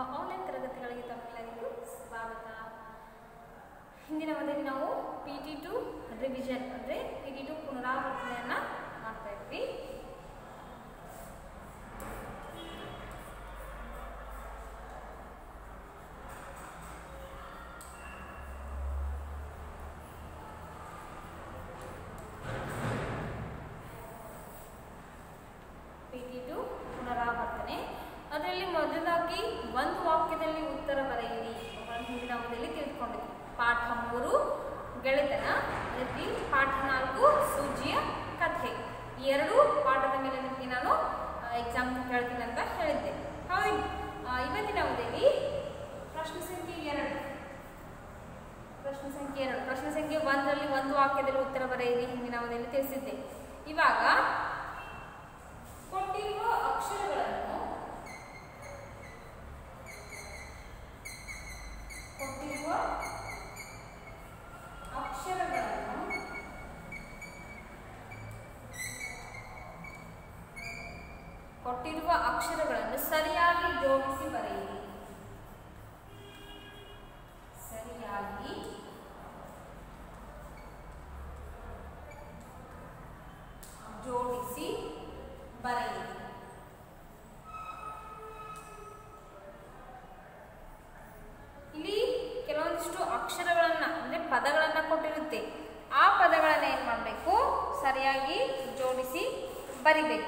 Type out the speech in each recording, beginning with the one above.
Online ತರಗತಿಗಳಿಗೆ ತಮ್ಮೆಲ್ಲರಿಗೂ ಸ್ವಾಗತ. ಹಿಂದಿನ ಅವಧಿಯಲ್ಲಿ ನಾವು PT2 ರಿವಿಷನ್ ಅಂದರೆ PT2 ಪುನರಾವರ್ತನೆಯನ್ನು ಮಾಡ್ತಾ ಇದ್ವಿ. PT2 ಪುನರಾವರ್ತನೆ. ಅದರಲ್ಲಿ ಮೊದಲಾಗಿ ಒಂದು ವಾಕ್ಯದಲ್ಲಿ ಉತ್ತರ ಬರೆಯಿರಿ. ಹಿಂದಿನ ಅವಧಿಯಲ್ಲಿ ತಿಳಿದುಕೊಂಡಿದ್ವಿ. ಪಾಠ 3 ಗೆಳೆತನ, ಅದರಲ್ಲಿ ಪಾಠ 4 ಸೂಜಿಯ ಕಥೆ. ಈ ಎರಡು ಪಾಠದ ಮೇಲೆ ನಿಮಗೆ ನಾನು ಎಕ್ಸಾಮ್ ಹೇಳ್ತೀನಿ ಅಂತ ಹೇಳಿದ್ದೆ. ಹೌದು, ಇವತ್ತಿನ ಅವಧಿಯಲ್ಲಿ ಪ್ರಶ್ನೆ ಸಂಖ್ಯೆ 2. ಪ್ರಶ್ನೆ ಸಂಖ್ಯೆ 1ರಲ್ಲಿ ಒಂದು ವಾಕ್ಯದಲ್ಲಿ ಉತ್ತರ ಬರೆಯಿರಿ ಹಿಂದಿನ ಅವಧಿಯಲ್ಲಿ ತಿಳಿಸಿದ್ದೆ. ಇವಾಗ ಕೊಟ್ಟಿರುವ ಅಕ್ಷರಗಳನ್ನು ಸರಿಯಾಗಿ ಜೋಡಿಸಿ ಬರೆಯಿರಿ. ಸರಿಯಾಗಿ ಜೋಡಿಸಿ ಬರೆಯಿರಿ. ಇಲ್ಲಿ ಕೆಲವೊಂದಿಷ್ಟು ಅಕ್ಷರಗಳನ್ನ ಅಂದ್ರೆ ಪದಗಳನ್ನ ಕೊಟ್ಟಿರುತ್ತೆ. ಆ ಪದಗಳನ್ನ ಏನ್ ಮಾಡಬೇಕು, ಸರಿಯಾಗಿ ಜೋಡಿಸಿ ಬರಿಬೇಕು.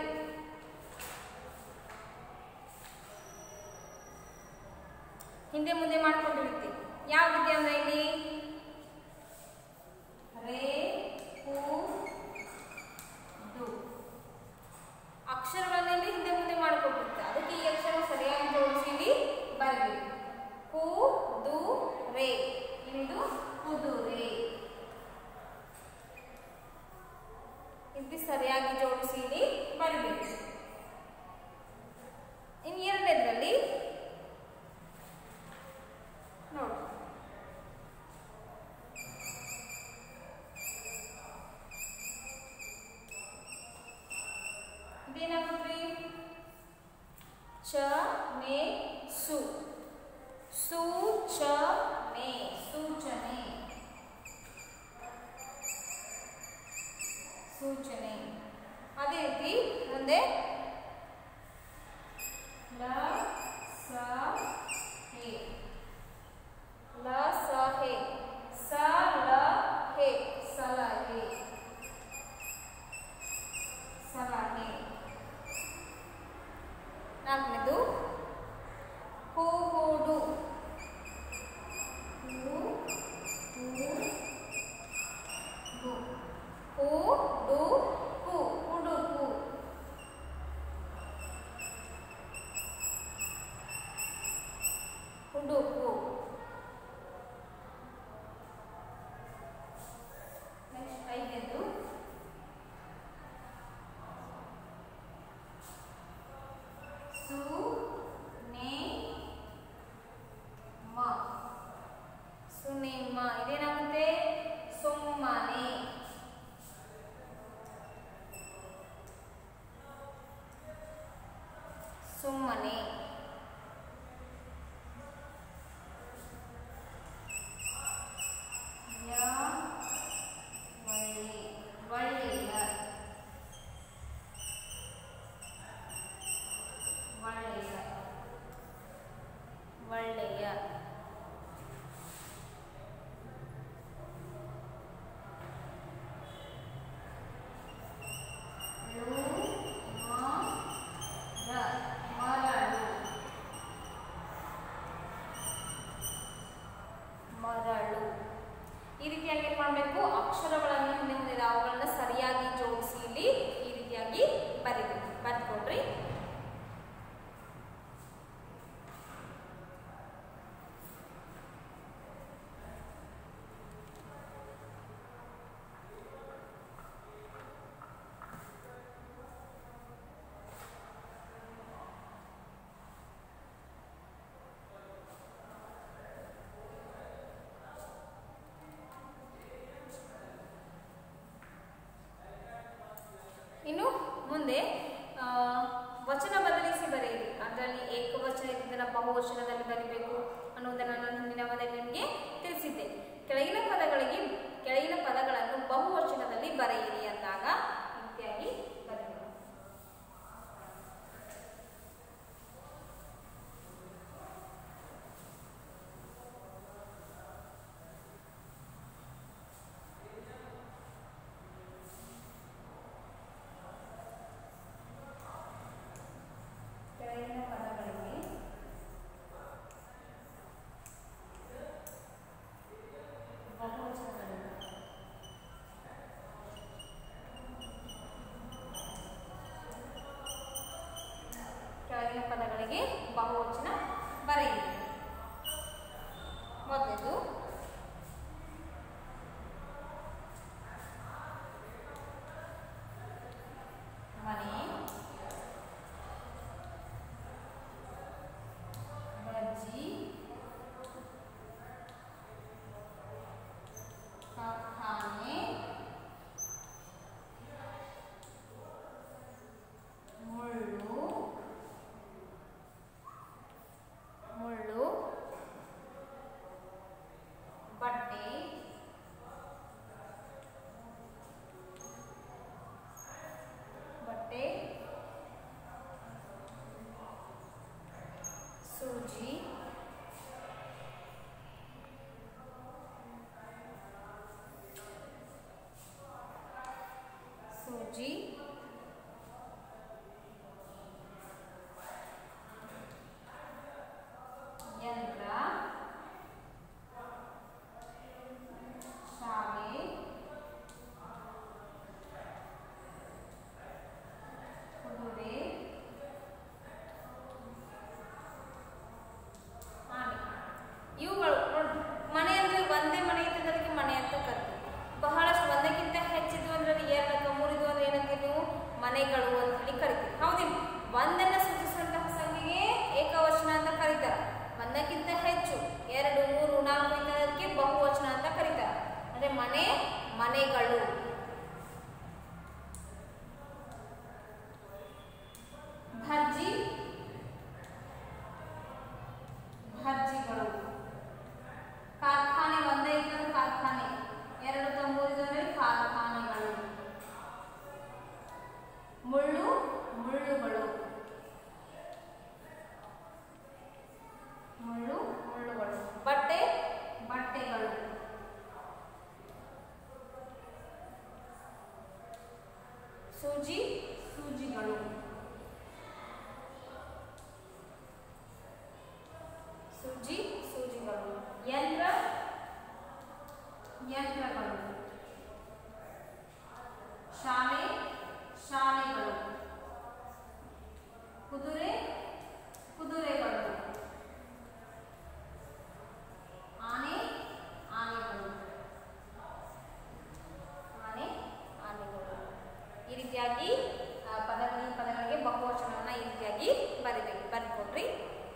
ಹಿಂದೆ ಮುಂದೆ ಮಾಡ್ಕೊಂಡಿರುತ್ತೆ. ಯಾವ ರೀತಿ ಅಂದ್ರೆ ಇಲ್ಲಿ ರೇ ಪೂ ದು ಅಕ್ಷರಗಳಲ್ಲಿ ಹಿಂದೆ ಮುಂದೆ ಮಾಡಿಕೊಂಡಿರುತ್ತೆ. ಅದಕ್ಕೆ ಈ ಅಕ್ಷರ ಸರಿಯಾಗಿ ಜೋಡಿಸಿ ಇಲ್ಲಿ ಬರಬೇಕು. ಕು ದು ರೇ, ಇದು ಕುದುರೆ. ಇದು ಸರಿಯಾಗಿ ಜೋಡಿಸಿ ಇಲ್ಲಿ ಬರಬೇಕು. ಇನ್ನು ಎರಡನೇದ್ರಲ್ಲಿ ನೋಡಿ, ಇದೇನಾಗುತ್ತೆ? ಚ ಮೇ ಸು, ಸೂಚನೆ, ಸೂಚನೆ, ಸೂಚನೆ. ಅದೇ ರೀತಿ ಮುಂದೆ ಲ ಸ ಹೇ, ಲ ಸ ಹೇ, ಸ ಲ ಹೇ, ಸಲಹೆ, ಸಲಹೆ. ನಾಲ್ಕನೇದು ಹೂಡು, ಹುಡುಕು, ಹುಡುಕು, ಹುಡುಕು. ನೆಕ್ಸ್ಟ್ ಐದನೇದು ಸುನೇಮ, ಸುನೇಮ. ಇದೇನಾಗುತ್ತೆ? ಸುಮ್ಮನೆ, ಸುಮ್ಮನೆ. ಒಳ್ಳೆಯ, ಒಳ್ಳೆಯ, ಒಳ್ಳೆಯ. ಮರಳು. ಈ ರೀತಿಯಾಗಿ ಏನ್ ಮಾಡಬೇಕು, ಅಕ್ಷರಗಳನ್ನು ಹಿಂದೆ ಮುಂದೆ ಅವುಗಳನ್ನ ಸರಿಯಾಗಿ ಜೋಡಿಸಿ ಇಲ್ಲಿ ಈ ರೀತಿಯಾಗಿ ಬರೀಬೇಕು. ಬರ್ಕೊಡ್ರಿ. ಇನ್ನು ಮುಂದೆ ವಚನ ಬದಲಿಸಿ ಬರೆಯಿರಿ. ಅದರಲ್ಲಿ ಏಕವಚನ ಇದ್ದದನ್ನು ಬಹುವಚನದಲ್ಲಿ ಬರೀಬೇಕು ಅನ್ನುವುದನ್ನು ನಾನು ಹಿಂದಿನ ಅವಧಿಯಲ್ಲಿ ನಿಮಗೆ ತಿಳಿಸಿದ್ದೆ. ಕೆಳಗಿನ ಪದಗಳನ್ನು ಬಹುವಚನದಲ್ಲಿ ಬರೆಯಿರಿ ಅಂದಾಗ ರೀತಿಯಾಗಿ ಬರೆಯಿರಿ. ಕೆಳಗಿನ ಪದಗಳಿಗೆ ಬಹುವಚನದಲ್ಲಿ ಕೆಳಗಿನ ಪದಗಳಿಗೆ ಬಹುವಚನ ಬರೆಯಿರಿ. ಮೊದಲು ಮನೆ, ಬಜ್ಜಿ, ಕಾರ್ಖಾನೆ, ಮುಳ್ಳು, ಬಟ್ಟೆ, ಸೂಜಿ, ಯಂತ್ರ, ಶಾಲೆ, ಕುದುರೆ, ಆನೆ. ಇವುಗಳು ಮನೆ ಅಂದ್ರೆ ಒಂದೇ ಮನೆ ಇದ್ದದಕ್ಕೆ ಮನೆ ಅಂತ ಕರಿತೀವಿ. ಬಹಳಷ್ಟು ಒಂದಕ್ಕಿಂತ ಹೆಚ್ಚಿದ್ವು ಅಂದ್ರೆ 2 3 ಅಂದ್ರೆ ಏನಂತೀವಿ ನೀವು ಮನೆಗಳು ಅಂತ ಹೇಳಿ ಕರಿತೀವಿ. ಹೌದಿಲ್ಲ? ಒಂದನ್ನು ಸೂಚಿಸುವಂತಹ ಸಂಖ್ಯೆಗೆ ಏಕವಚನ ಅಂತ ಕರೀತಾರೆ. ಒಂದಕ್ಕಿಂತ ಹೆಚ್ಚು 2 3 4 ಇದ್ದದಕ್ಕೆ ಬಹುವಚನ ಅಂತ ಕರೀತಾರೆ. ಅಂದ್ರೆ ಮನೆ, ಮನೆಗಳು. ಭಜ್ಜಿ, ಭಜ್ಜಿಗಳು. ಕಾರ್ಖಾನೆ ಒಂದೇ ಇದ್ದರೆ ಕಾರ್ಖಾನೆ, 2 3 ಇದ್ದರೆ ಕಾರ್ಖಾನೆಗಳು. ಮುಳ್ಳು, ಮುಳ್ಳುಗಳು. ಮುಳ್ಳುಗಳು. ಬಟ್ಟೆ, ಬಟ್ಟೆಗಳು. ಸೂಜಿ, ಸೂಜಿಗಳು. ಸೂಜಿ, ಸೂಜಿಗಳು. ಯಂತ್ರ, ಯಂತ್ರಗಳು. ಶಾಲೆ, ಶಾಲೆಗಳು. ಕುದುರೆ, ಕುದುರೆಗಳು. ಆನೆ, ಆನೆಗಳು. ಆನೆ, ಆನೆಗಳು. ಈ ರೀತಿಯಾಗಿ ಪದಗಳಿಗೆ ಬಹುವಚನವನ್ನು ಈ ರೀತಿಯಾಗಿ ಬರೆದುಕೊಡ್ರಿ.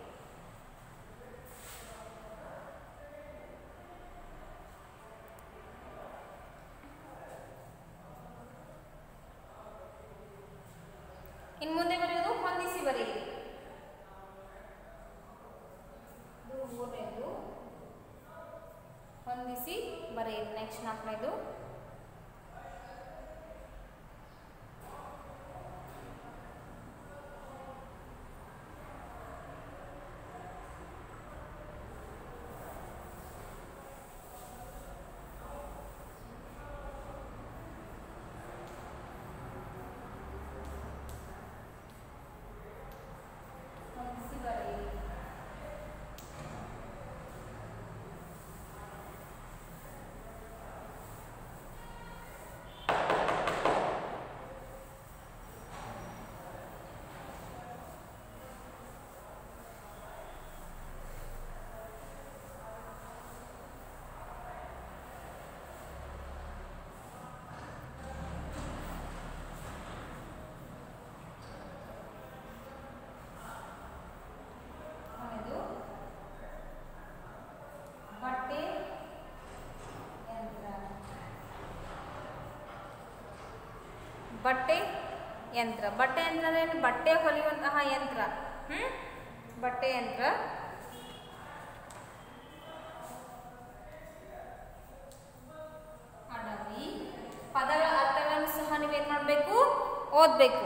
ಇನ್ನು ಮುಂದೆ ಬರೆಯೋದು ಹೊಂದಿಸಿ ಬರೆಯಿರಿ. ಇದು 3ನೇದು ಹೊಂದಿಸಿ ಬರೆಯಿರಿ. ನೆಕ್ಸ್ಟ್ 4ನೇದು ಬಟ್ಟೆ, ಯಂತ್ರ. ಬಟ್ಟೆ ಯಂತ್ರ ಅಂದ್ರೆ ಏನು? ಬಟ್ಟೆ ಹೊಲಿಯುವಂತಹ ಯಂತ್ರ. ಬಟ್ಟೆ ಯಂತ್ರ. ಅಡವಿ. ಪದಗಳ ಅರ್ಥಗಳನ್ನು ಸಹ ನೀವೇನ್ ಮಾಡಬೇಕು? ಓದಬೇಕು.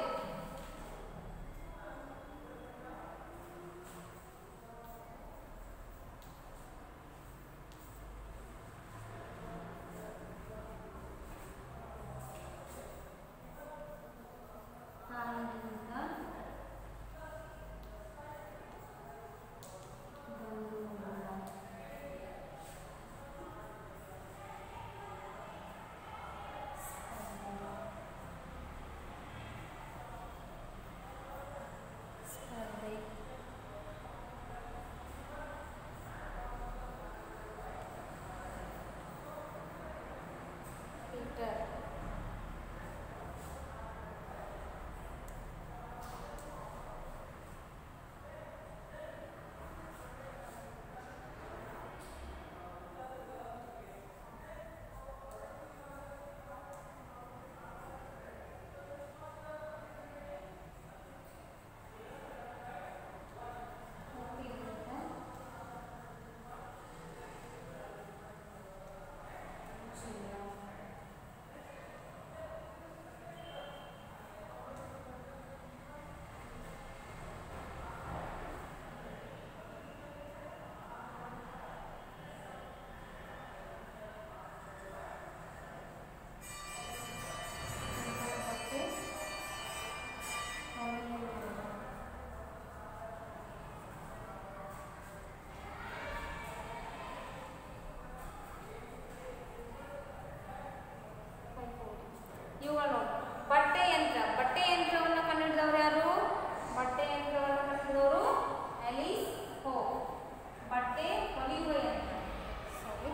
ಇವುಗಳು ನೋಡಿ. ಬಟ್ಟೆ ಯಂತ್ರ. ಬಟ್ಟೆ ಯಂತ್ರವನ್ನು ಕಂಡುಹಿಡಿದವರು ಯಾರು? ಬಟ್ಟೆ ಯಂತ್ರವನ್ನು ಕಂಡುಹಿಡಿದವರು ಆಲಿಸ್ ಹೋ. ಬಟ್ಟೆ ಹೊಲಿಯುವ ಯಂತ್ರ. ಸಾರಿ,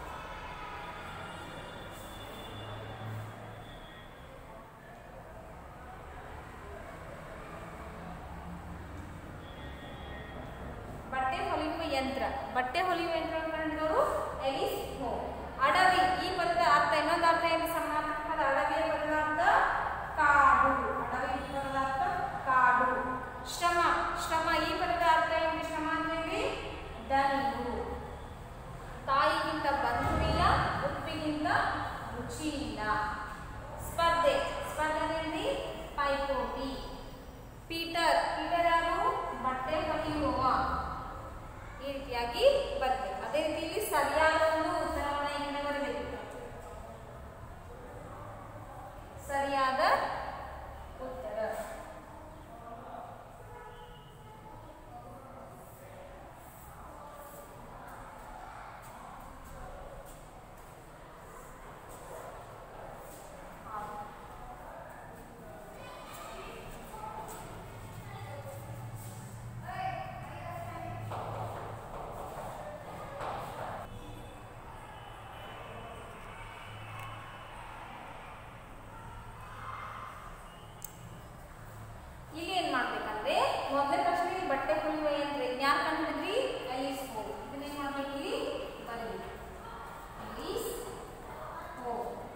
ಬಟ್ಟೆ ಹೊಲಿಯುವ ಯಂತ್ರ. ಬಟ್ಟೆ ಹೊಲಿಯುವ ಯಂತ್ರವನ್ನು ಕಂಡುಹಿಡಿದವರು ಆಲಿಸ್ ಹೋ. ಅಡವಿ. ಈ ಪದದ ಅರ್ಥ ಇನ್ನೊಂದು ಅರ್ಥ ಏನು? ಸಮಾನಾರ್ಥಕ ಅಡವಿಯ ಪದದ ಅರ್ಥ ಕಾಡು. ಅಡವಿ ಪದದ ಅರ್ಥ ಕಾಡು. ಶ್ರಮ. ಶ್ರಮ ಈ ಪದದ ಅರ್ಥ ಏನು? ಶ್ರಮ ಅಂದ್ರೆ ದಣಿವು. ತಾಯಿಗಿಂತ ಬಂಧುವಿಲ್ಲ, ಉಪ್ಪಿಗಿಂತ ರುಚಿ ಇಲ್ಲ. ಸ್ಪರ್ಧೆ. ಸ್ಪರ್ಧೆ ಅಂದ್ರೆ ಪೈಪೋಟಿ. ಪೀಟರ್. ಪೀಟರ್ ಯಾರು? ಬಟ್ಟೆ ಹೊಲಿಯುವ. ಈ ರೀತಿಯಾಗಿ ಬರ್ತದೆ. ಅದೇ ರೀತಿಯಲ್ಲಿ ಸರಿಯಾದ ಒಂದು ಉತ್ತರವನ್ನು ಹೆಂಗೆ ಬರಬೇಕು? ಸರಿಯಾದ ಉತ್ತರ. ಇಲ್ಲಿ ಏನ್ ಮಾಡ್ಬೇಕಂದ್ರೆ ಮೊದಲನೇ ಪ್ರಶ್ನೆ ಬಟ್ಟೆ ಹೊಲಿಯುವ ಯಂತ್ರ ಯಾರು ಕಂಡುಹಿಡಿದ್ರಿ? ಆಲಿಸ್ ಹೋ. ಇದನ್ನೇನ್ ಮಾಡ್ಬೇಕು? ಇಲ್ಲಿ ಬರಬೇಕು. ಆಲಿಸ್ ಹೋ.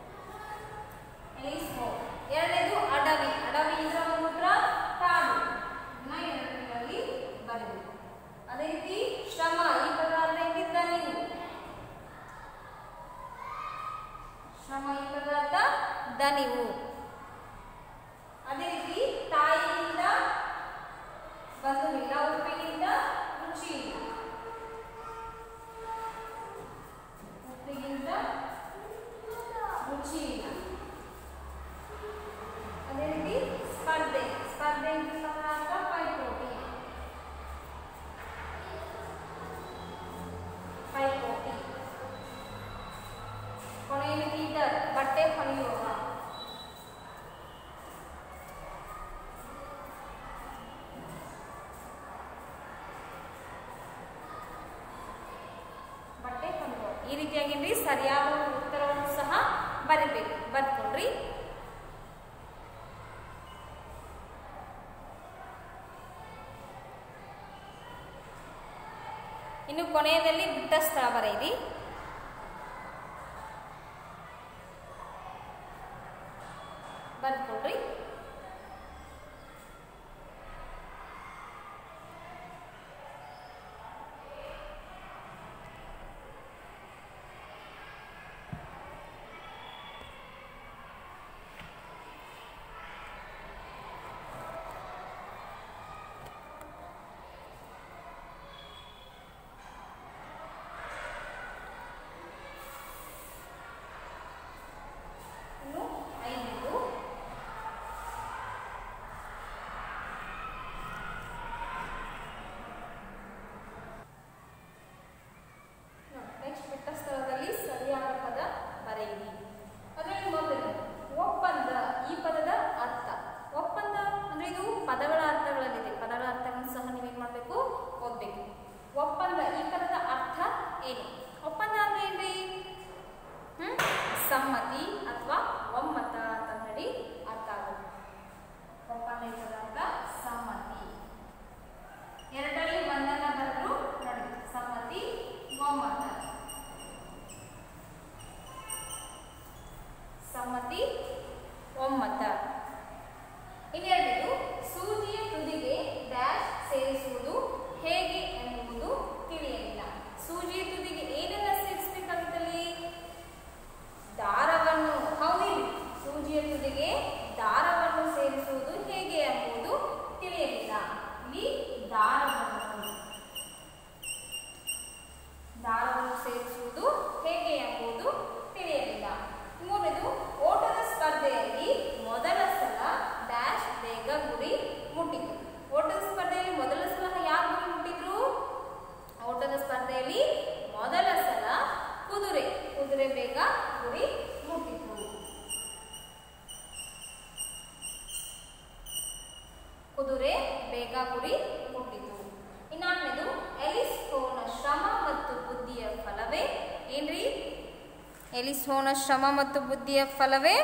ಆಲಿಸ್ ಹೋ. ಎರಡನೇದು ಅಡವಿ. ಅಡವಿ ಇದರ ಸೂತ್ರ ಕಾಡು. ಎರಡನೇದಾಗಿ ಬರಬೇಕು. ಅದೇ ರೀತಿ ಶ್ರಮ. ಈ ಪದಾರ್ಥ ದಣಿವು. ಶ್ರಮ ಈ ಪದಾರ್ಥ ದಣಿವು. ಅದೇ ರೀತಿ ತಾಯಿಯಿಂದ ಬಂಧುವಿಲ್ಲ, ಉಪ್ಪಿಗಿಂತ ರುಚಿ ಇಲ್ಲ. ಉಪ್ಪಿಗಿಂತ ರುಚಿ ಇಲ್ಲ. ಅದೇ ರೀತಿ ಸ್ಪರ್ಧೆ. ಸ್ಪರ್ಧೆ ಪದಾರ್ಥ ಪೈಪೋಟಿ. ಪೈಪೋಟಿ. ಕೊನೆಯಲ್ಲಿ ಪೀಟರ್. ಬಟ್ಟೆ ಹೊಲಿಯುವ. ಈ ರೀತಿಯಾಗಿ ಸರಿಯಾದ ಉತ್ತರವನ್ನು ಸಹ ಬರೀಬೇಕು. ಬರ್ಕೊಳ್ರಿ. ಇನ್ನು ಕೊನೆಯದಲ್ಲಿ ಬಿಟ್ಟ ಸ್ಥಳ ಬರೆಯಿರಿ. ಬರ್ಕೊಳ್ರಿ. ಕುದುರೆ ಬೇಗ ಗುರಿ ಮುಟ್ಟಿತು. ಇನ್ನಾದ್ಮೇದು ಎಲಿಸ್ಟೋನ ಶ್ರಮ ಮತ್ತು ಬುದ್ಧಿಯ ಫಲವೇ ಏನ್ರಿ? ಎಲಿಸ್ಟೋನ ಶ್ರಮ ಮತ್ತು ಬುದ್ಧಿಯ ಫಲವೇ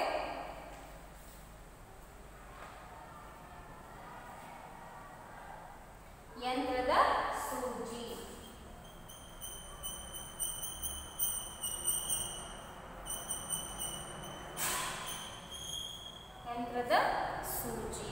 ಯಂತ್ರದ ಸೂಜಿ. ಯಂತ್ರದ ಸೂಜಿ.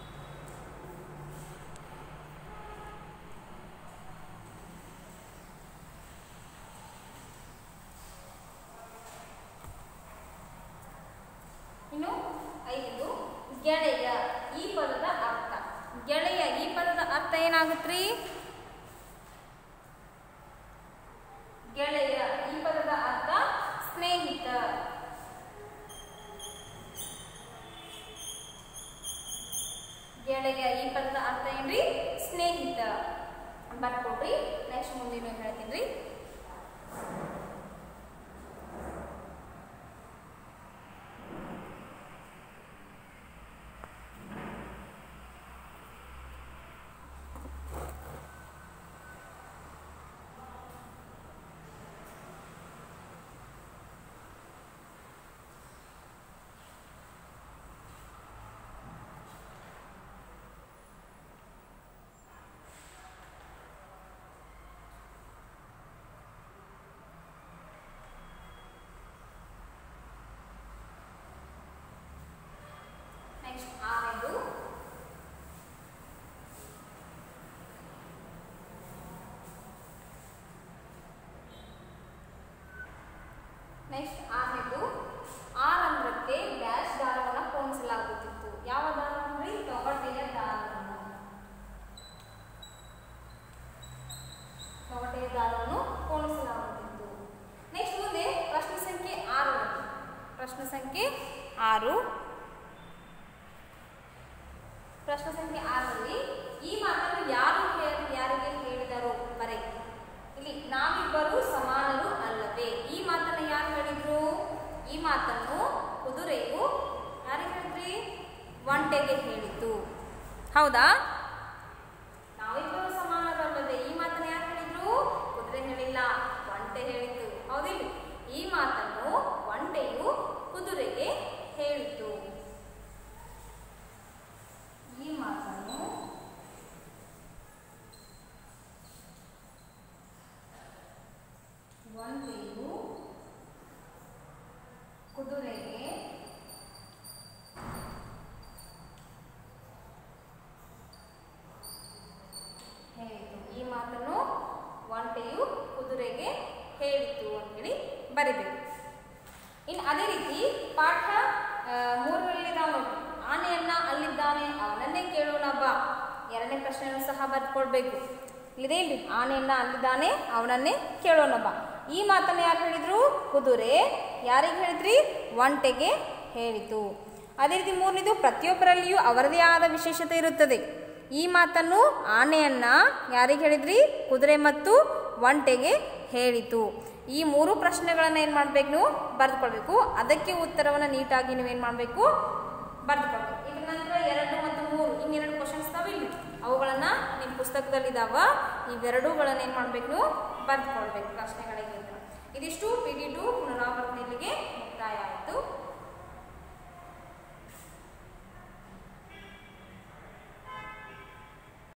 ಇನ್ನು 5 ಗೆಳೆಯ ಈ ಪದದ ಅರ್ಥ. ಗೆಳೆಯ ಈ ಪದದ ಅರ್ಥ ಏನಾಗುತ್ತ್ರಿ? ಗೆಳೆಯ ಈ ಪದದ ಅರ್ಥ ಸ್ನೇಹಿತ. ಗೆಳೆಯ ಈ ಪದದ ಅರ್ಥ ಏನ್ರಿ? ಸ್ನೇಹಿತ. ಬರ್ಕೊಡ್ರಿ. ನೆಕ್ಸ್ಟ್ ಮುಂದಿನ ಹೇಳ್ತೀನಿ. ನೆಕ್ಸ್ಟ್ 6ನೇದು ಆರಂಧ್ರಕ್ಕೆ ಡ್ಯಾಶ್ ದಾರವನ್ನು ಪೋಣಿಸಲಾಗುತ್ತಿತ್ತು. ಯಾವ ದಾರ ಅಂದ್ರೆ ತೊಗಟೆಯ ದಾರವನ್ನು. ತೊಗಟೆಯ ದಾರವನ್ನು ಪೋಣಿಸಲಾಗುತ್ತಿತ್ತು. ನೆಕ್ಸ್ಟ್ ಮುಂದೆ ಪ್ರಶ್ನೆ ಸಂಖ್ಯೆ 6. ಪ್ರಶ್ನೆ ಸಂಖ್ಯೆ 6. ಪ್ರಶ್ನೆ ಸಂಖ್ಯೆ 6ರಲ್ಲಿ ಈ ಮಾತನ್ನು ಯಾರಿಗೆ ಹೇಳಿದರು ಬರೆ. ಇಲ್ಲಿ ನಾವಿಬ್ಬರು ಸಮಾನರು ಅಲ್ಲವೇ. ಈ ಮಾತನ್ನು ಯಾರು ಹೇಳಿದ್ರು? ಈ ಮಾತನ್ನು ಕುದುರೆಯು ಯಾರಿಗೆ ಹೇಳಿದ್ರಿ? ಒಂಟೆಗೆ ಹೇಳಿತು. ಹೌದಾ? ನಾವಿಬ್ಬರು ಸಮಾನರು ಅಲ್ಲವೇ ಈ ಮಾತನ್ನು ಯಾರು ಹೇಳಿದ್ರು? ಕುದುರೆ ಹೇಳಿಲ್ಲ, ಒಂಟೆ ಹೇಳಿತು. ಹೌದಿಲ್ಲ? ಈ ಮಾತನ್ನು ಒಂಟೆಯು ಕುದುರೆಗೆ ಹೇಳಿತು. ಈ ಮಾತನ್ನು ಒಂಟೆಯು ಕುದುರೆಗೆ ಹೇಳಿತು. ಈ ಮಾತನ್ನು ಒಂಟೆಯು ಕುದುರೆಗೆ ಹೇಳಿತು ಅಂತೇಳಿ ಬರಿಬೇಕು. ಇನ್ನು ಅದೇ ರೀತಿ ಪಾಠ 3ರಲ್ಲಿ ನಾವು ಆನೆಯನ್ನ ಅಲ್ಲಿದ್ದಾನೆ ಅವನನ್ನೇ ಕೇಳೋಣ ಬಾ. 2ನೇ ಪ್ರಶ್ನೆಯನ್ನು ಸಹ ಬರ್ಕೊಳ್ಬೇಕು. ಇದೇನ್ರಿ? ಆನೆಯನ್ನ ಅಲ್ಲಿದ್ದಾನೆ ಅವನನ್ನೇ ಕೇಳೋಣ ಬಾ. ಈ ಮಾತನ್ನು ಯಾರು ಹೇಳಿದ್ರು? ಕುದುರೆ ಯಾರಿಗೆ ಹೇಳಿದ್ರಿ? ಒಂಟೆಗೆ ಹೇಳಿತು. ಅದೇ ರೀತಿ 3ನೇದು ಪ್ರತಿಯೊಬ್ಬರಲ್ಲಿಯೂ ಅವರದೇ ಆದ ವಿಶೇಷತೆ ಇರುತ್ತದೆ. ಈ ಮಾತನ್ನು ಆನೆಯನ್ನ ಯಾರಿಗೆ ಹೇಳಿದ್ರಿ? ಕುದುರೆ ಮತ್ತು ಒಂಟೆಗೆ ಹೇಳಿತು. ಈ 3 ಪ್ರಶ್ನೆಗಳನ್ನು ಏನು ಮಾಡಬೇಕು? ನೀವು ಬರೆದುಕೊಳ್ಬೇಕು. ಅದಕ್ಕೆ ಉತ್ತರವನ್ನು ನೀಟಾಗಿ ನೀವೇನು ಮಾಡಬೇಕು? ಬರೆದುಕೊಳ್ಬೇಕು. ಇದರ ನಂತರ 2 ಮತ್ತು 3 ಇನ್ನೆರಡು ಕ್ವಶನ್ಸ್ ಇವೆ. ಅವುಗಳನ್ನು ನಿಮ್ಮ ಪುಸ್ತಕದಲ್ಲಿದ್ದಾವ. ಇವೆರಡೂಗಳನ್ನು ಏನು ಮಾಡಬೇಕು? ನೀವು ಬರೆದುಕೊಳ್ಬೇಕು ಪ್ರಶ್ನೆಗಳಿಗೆ. ಇದಿಷ್ಟು PD2 ಪುನರಾವರ್ತನೆಯಲ್ಲಿಗೆ